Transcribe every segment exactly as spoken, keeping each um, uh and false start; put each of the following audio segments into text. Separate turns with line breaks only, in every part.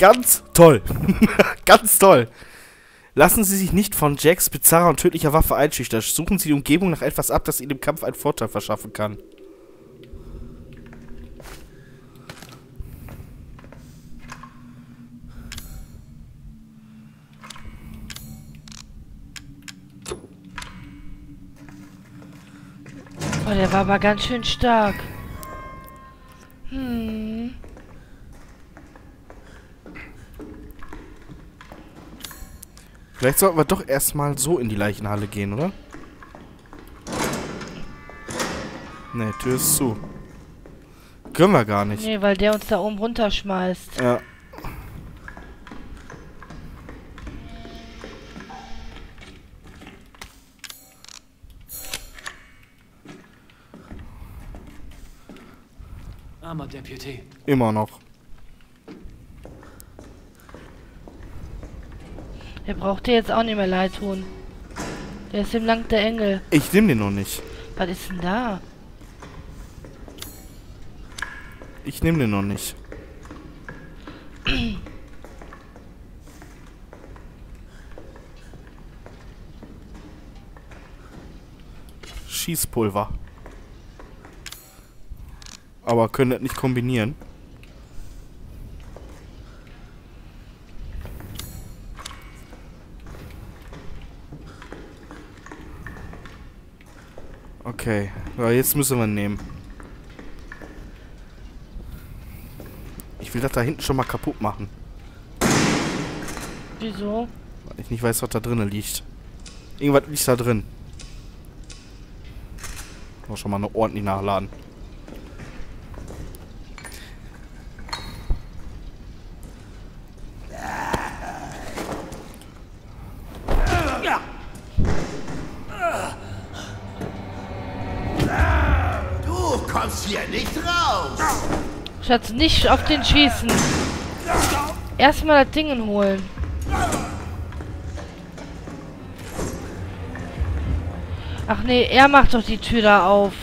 Ganz toll. Ganz toll. Lassen Sie sich nicht von Jacks bizarrer und tödlicher Waffe einschüchtern. Suchen Sie die Umgebung nach etwas ab, das Ihnen im Kampf einen Vorteil verschaffen kann.
Oh, der war aber ganz schön stark. Hm.
Vielleicht sollten wir doch erstmal so in die Leichenhalle gehen, oder? Ne, Tür ist zu. Können wir gar nicht.
Nee, weil der uns da oben runterschmeißt.
Ja.
Armer Deputy.
Immer noch.
Der braucht dir jetzt auch nicht mehr leid tun. Der ist ihm lang der Engel.
Ich nehme den noch nicht.
Was ist denn da?
Ich nehme den noch nicht. Schießpulver. Aber können das nicht kombinieren. Okay, ja, jetzt müssen wir ihn nehmen. Ich will das da hinten schon mal kaputt machen.
Wieso?
Weil ich nicht weiß, was da drinnen liegt. Irgendwas liegt da drin. Muss schon mal noch ordentlich nachladen.
Du kommst hier nicht raus!
Schatz, nicht auf den schießen. Erstmal das Ding holen. Ach nee, er macht doch die Tür da auf.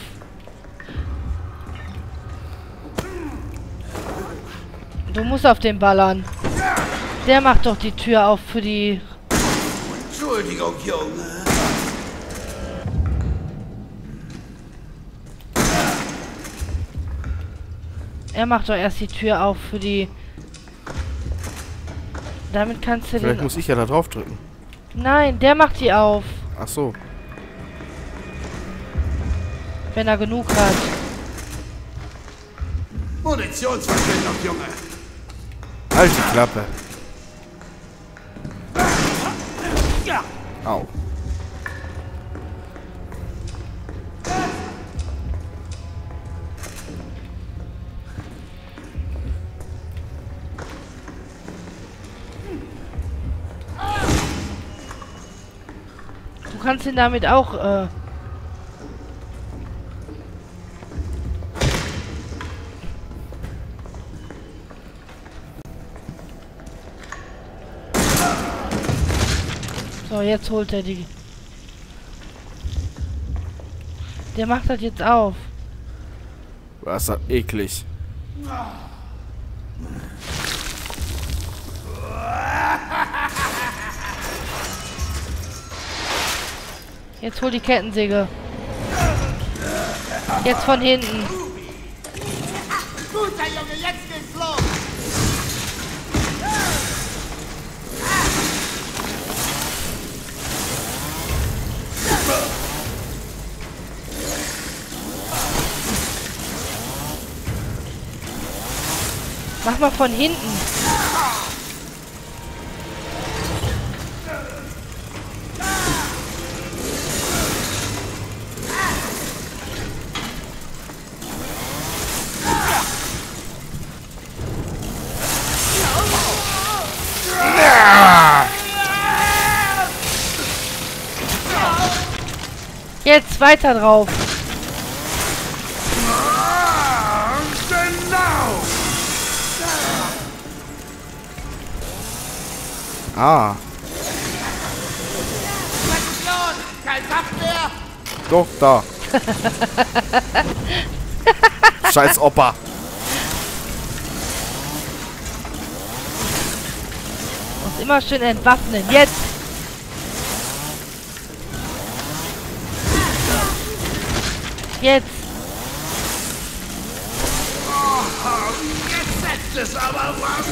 Du musst auf den ballern. Der macht doch die Tür auf für die...
Entschuldigung, Junge.
Er macht doch erst die Tür auf für die... Damit kannst du
Vielleicht
den...
muss ich ja da drauf drücken.
Nein, der macht die auf.
Ach so.
Wenn er genug hat.
Munitionsverschwendung, Junge.
Halt die Klappe. Au.
Du kannst ihn damit auch, äh... So, jetzt holt er die. Der macht das jetzt auf.
Was ist das eklig.
Jetzt hol die Kettensäge. Jetzt von hinten.
Guter Junge, jetzt geht's los!
Mach mal von hinten. Jetzt weiter drauf.
Ah.
Kein Kampf mehr!
Doch, da. Scheiß Opa.
Immer schön entwaffnen. Jetzt! Jetzt!
Jetzt setzt es aber was.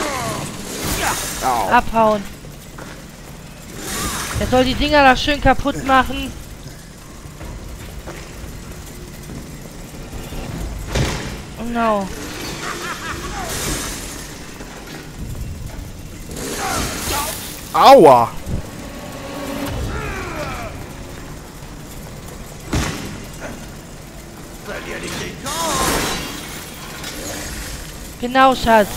Au.
Abhauen. Er soll die Dinger da schön kaputt machen. Genau.
Aua!
Verlier nicht den Kopf.
Genau, Schatz.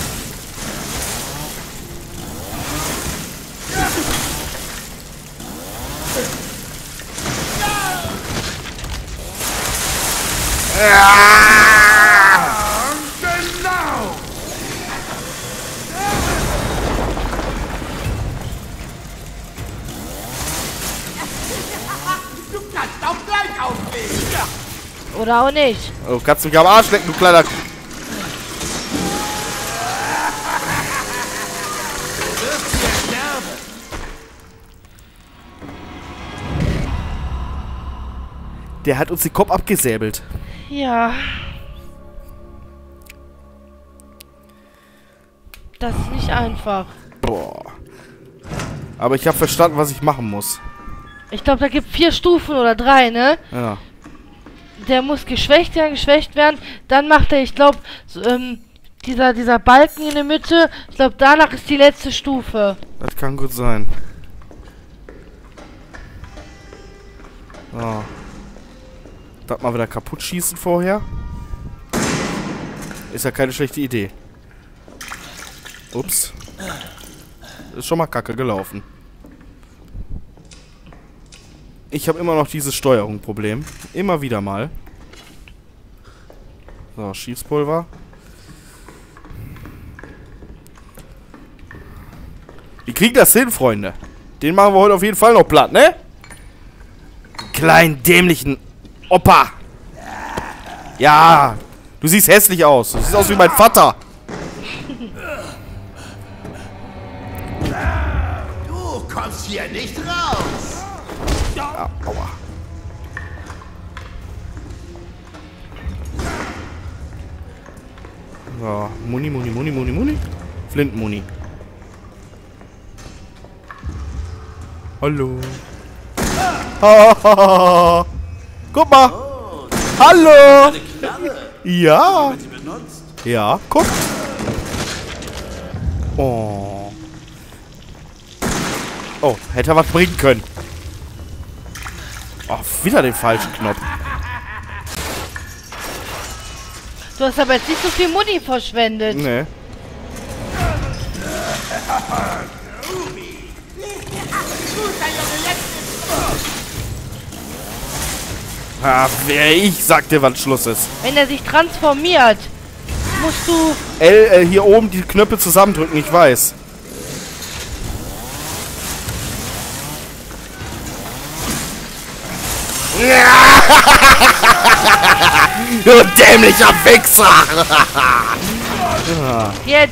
Genau. Du kannst auch gleich auflegen.
Oder auch nicht.
Oh, kannst du mich am Arsch lecken, du kleiner...
Du wirst hier sterben.
Der hat uns den Kopf abgesäbelt.
Ja. Das ist nicht einfach.
Boah. Aber ich habe verstanden, was ich machen muss.
Ich glaube, da gibt vier Stufen oder drei, ne?
Ja.
Der muss geschwächt werden, geschwächt werden. Dann macht er, ich glaube, so, ähm, dieser, dieser Balken in der Mitte. Ich glaube, danach ist die letzte Stufe.
Das kann gut sein. So. Das mal wieder kaputt schießen vorher. Ist ja keine schlechte Idee. Ups. Ist schon mal kacke gelaufen. Ich habe immer noch dieses Steuerungsproblem. Immer wieder mal. So, Schießpulver. Wir kriegen das hin, Freunde. Den machen wir heute auf jeden Fall noch platt, ne? Kleinen dämlichen Opa. Ja, du siehst hässlich aus. Du siehst aus wie mein Vater.
Du kommst hier nicht raus.
Ja, aua. So, Muni, Muni, Muni, Muni, Muni. Flintenmuni. Hallo. Ah, guck mal. Hallo. Ja. Ja, guck. Oh. Oh, hätte er was bringen können. Oh, wieder den falschen Knopf.
Du hast aber jetzt nicht so viel Muni verschwendet.
Nee. Ah, wer ich sagte, wann Schluss ist.
Wenn er sich transformiert, musst du...
L, äh, hier oben die Knöpfe zusammendrücken, ich weiß. Du dämlicher Wichser!
Jetzt!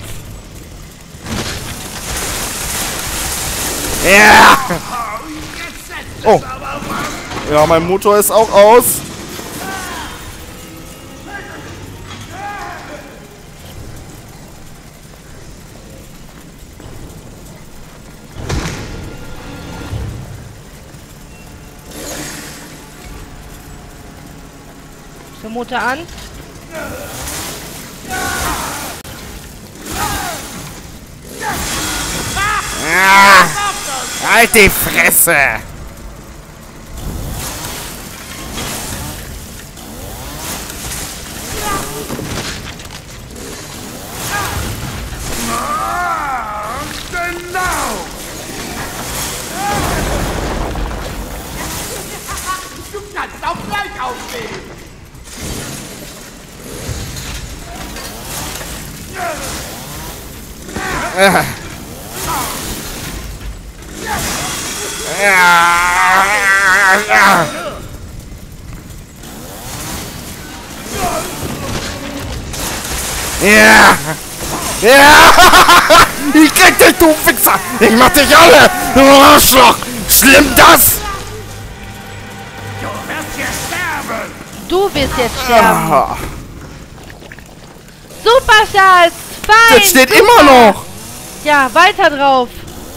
Ja! Oh! Ja, mein Motor ist auch aus.
Ist der Motor an?
Ah, halt die Fresse!
Genau. Du kannst auch gleich auflegen.
Ah. Ja. Ja. Ja! Ich krieg dich, du Wichser! Ich mach dich alle! Du Arschloch! Schlimm das!
Du wirst hier sterben!
Du wirst jetzt sterben.
Ah,
Super, Schatz. Fein.
das steht
super.
immer noch!
Ja, weiter drauf.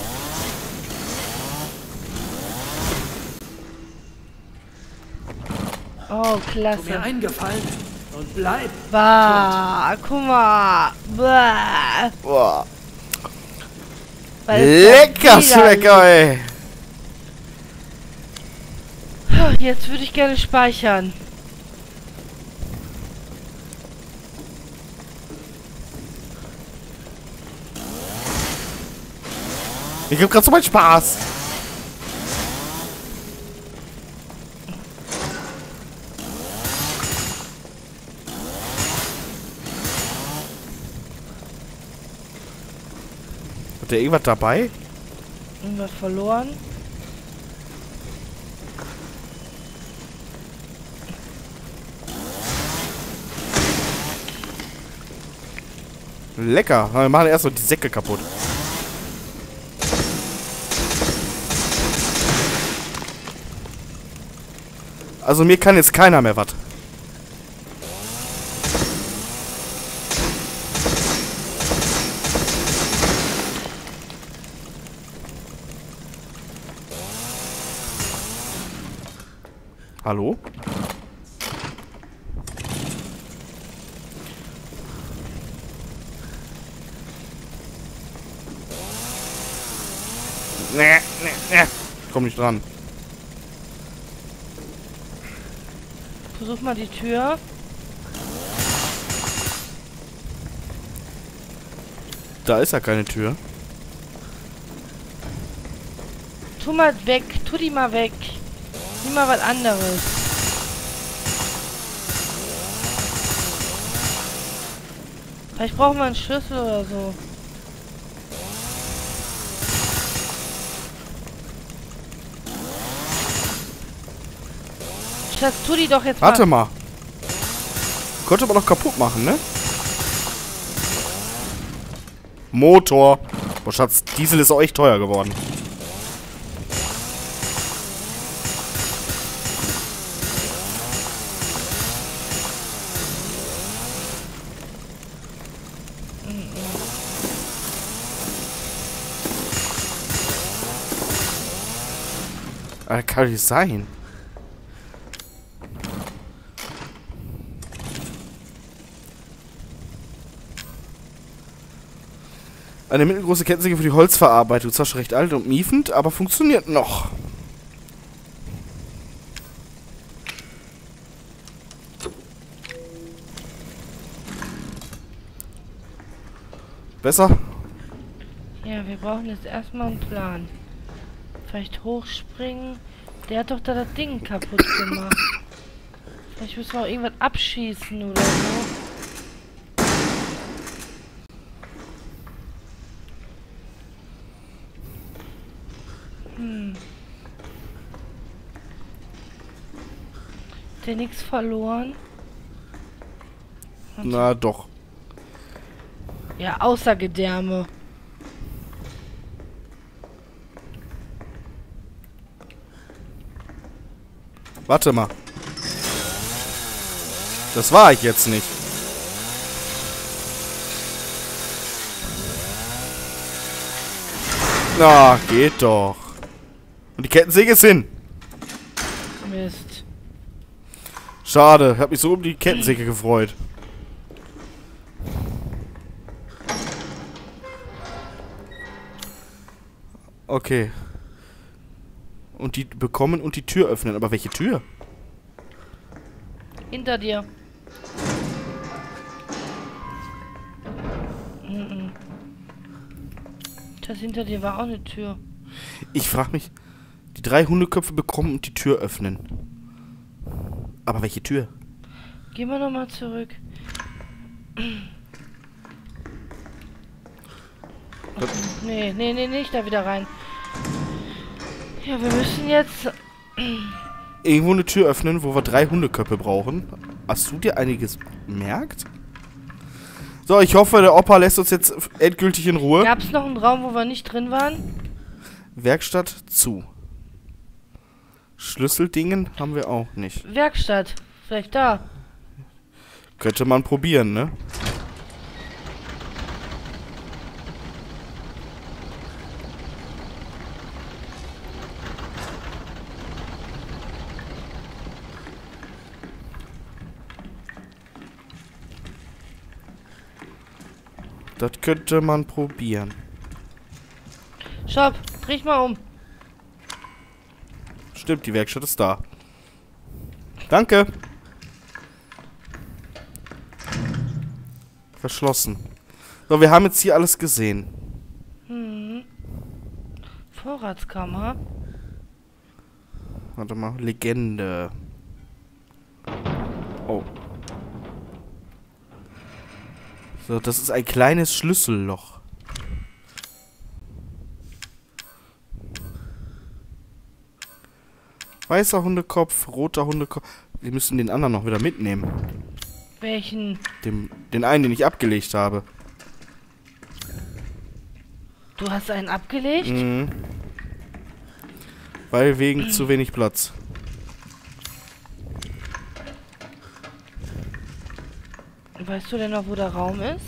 Oh,
Tu mir
klasse.
eingefallen und bleib.
Bah, guck mal. Bah.
Boah.
Weil es ja
Lecker
widerlich.
Schmecker, ey!
Oh, jetzt würde ich gerne speichern.
Ich hab grad so meinen Spaß! Hat der irgendwas dabei?
Irgendwas verloren.
Lecker! Wir machen erst so die Säcke kaputt. Also mir kann jetzt keiner mehr was. Hallo? Nee, nee, nee. Ich komm nicht dran.
Versuch mal die Tür.
Da ist ja keine Tür.
Tu mal weg. Tu die mal weg. Nimm mal was anderes. Vielleicht brauchen wir einen Schlüssel oder so. Schatz, tu die doch jetzt
Warte
mal.
mal. Könnte man doch kaputt machen, ne? Motor. Boah, Schatz, Diesel ist auch echt teuer geworden. Das kann nicht sein. Eine mittelgroße Kettensäge für die Holzverarbeitung. Zwar schon recht alt und miefend, aber funktioniert noch. Besser?
Ja, wir brauchen jetzt erstmal einen Plan. Vielleicht hochspringen. Der hat doch da das Ding kaputt gemacht. Vielleicht müssen wir auch irgendwas abschießen oder so. Hm. Hat der nichts verloren?
Na doch.
Ja, außer Gedärme.
Warte mal. Das war ich jetzt nicht. Na, geht doch. Und die Kettensäge ist hin.
Mist.
Schade, ich hab mich so um die Kettensäge gefreut. Okay. Und die bekommen und die Tür öffnen. Aber welche Tür?
Hinter dir. Mhm. Das hinter dir war auch eine Tür.
Ich frage mich, die drei Hundeköpfe bekommen und die Tür öffnen. Aber welche Tür?
Gehen wir nochmal zurück.
Das
Nee, nee, nee, nicht da wieder rein. Ja, wir müssen jetzt...
Irgendwo eine Tür öffnen, wo wir drei Hundeköpfe brauchen. Hast du dir einiges gemerkt? So, ich hoffe, der Opa lässt uns jetzt endgültig in Ruhe.
Gab es noch einen Raum, wo wir nicht drin waren?
Werkstatt zu. Schlüsseldingen haben wir auch nicht.
Werkstatt. Vielleicht da.
Könnte man probieren, ne? Das könnte man probieren.
Stopp, dreh ich mal um.
Stimmt, die Werkstatt ist da. Danke. Verschlossen. So, wir haben jetzt hier alles gesehen.
Hm. Vorratskammer.
Warte mal, Legende. Oh. So, das ist ein kleines Schlüsselloch. Weißer Hundekopf, roter Hundekopf. Wir müssen den anderen noch wieder mitnehmen.
Welchen?
Dem, den einen, den ich abgelegt habe.
Du hast einen abgelegt?
Mhm. Weil wegen zu wenig Platz.
Weißt du denn noch, wo der Raum ist?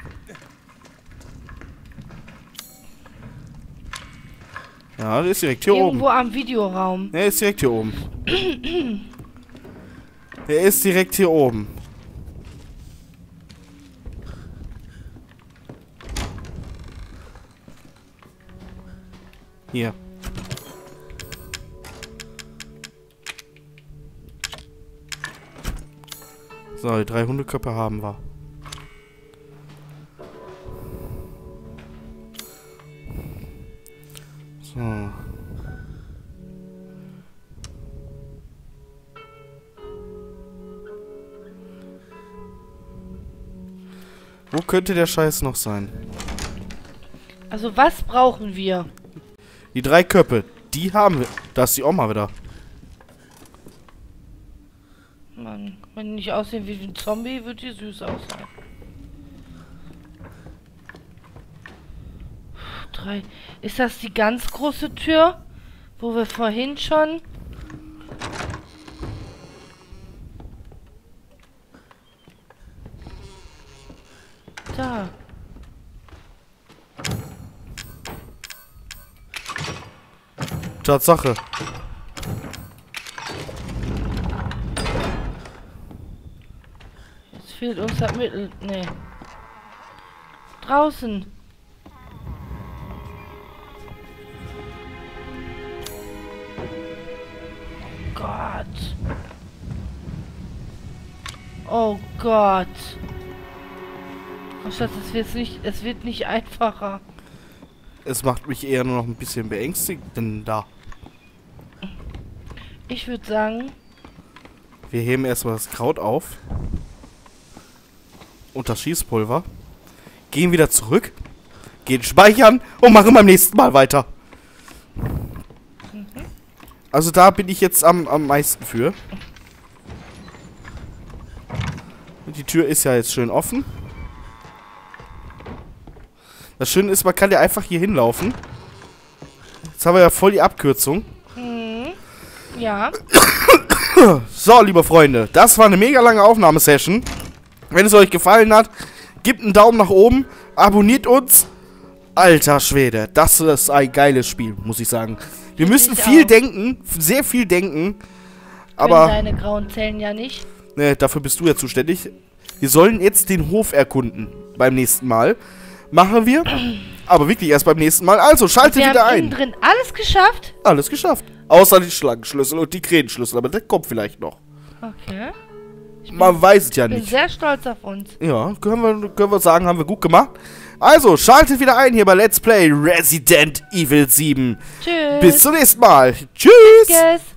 Ja, der ist direkt hier
Irgendwo
oben.
am Videoraum.
Der ist direkt hier oben. Der ist direkt hier oben. Hier. So, die drei Hundeköpfe haben wir. So. Wo könnte der Scheiß noch sein?
Also was brauchen wir?
Die drei Köpfe, die haben wir. Da ist die Oma wieder.
Mann, wenn die nicht aussehen wie ein Zombie, wird die süß aussehen. Drei. Ist das die ganz große Tür, wo wir vorhin schon... Da.
Tatsache.
Jetzt fehlt uns das Mittel. Nee. Draußen. Oh Gott. Oh Gott. Oh Schatz, es wird nicht, es wird nicht einfacher.
Es macht mich eher nur noch ein bisschen beängstigend da.
Ich würde sagen,
Wir heben erstmal das Kraut auf. Und das Schießpulver. Gehen wieder zurück. Gehen speichern und machen beim nächsten Mal weiter. Also da bin ich jetzt am, am meisten für. Und die Tür ist ja jetzt schön offen. Das Schöne ist, man kann ja einfach hier hinlaufen. Jetzt haben wir ja voll die Abkürzung.
hm, ja,
So, liebe Freunde, das war eine mega lange Aufnahmesession. Wenn es euch gefallen hat, gebt einen Daumen nach oben, abonniert uns. Alter Schwede, das ist ein geiles Spiel, muss ich sagen. Wir müssen
Ich
viel
auch.
denken, sehr viel denken.
aber
Aber,
deine grauen Zellen ja nicht.
ne, dafür bist du ja zuständig. Wir sollen jetzt den Hof erkunden beim nächsten Mal. Machen wir, aber wirklich erst beim nächsten Mal. Also, schaltet
Wir
wieder
haben innen
ein.
drin alles geschafft.
Alles geschafft. Außer die Schlangenschlüssel und die Krähenschlüssel, aber der kommt vielleicht noch.
Okay.
Man weiß es ja
Ich bin
nicht.
sehr stolz auf uns.
Ja, können wir, können wir sagen, haben wir gut gemacht. Also, schaltet wieder ein hier bei Let's Play Resident Evil sieben.
Tschüss.
Bis zum nächsten Mal. Tschüss.
Tschüss.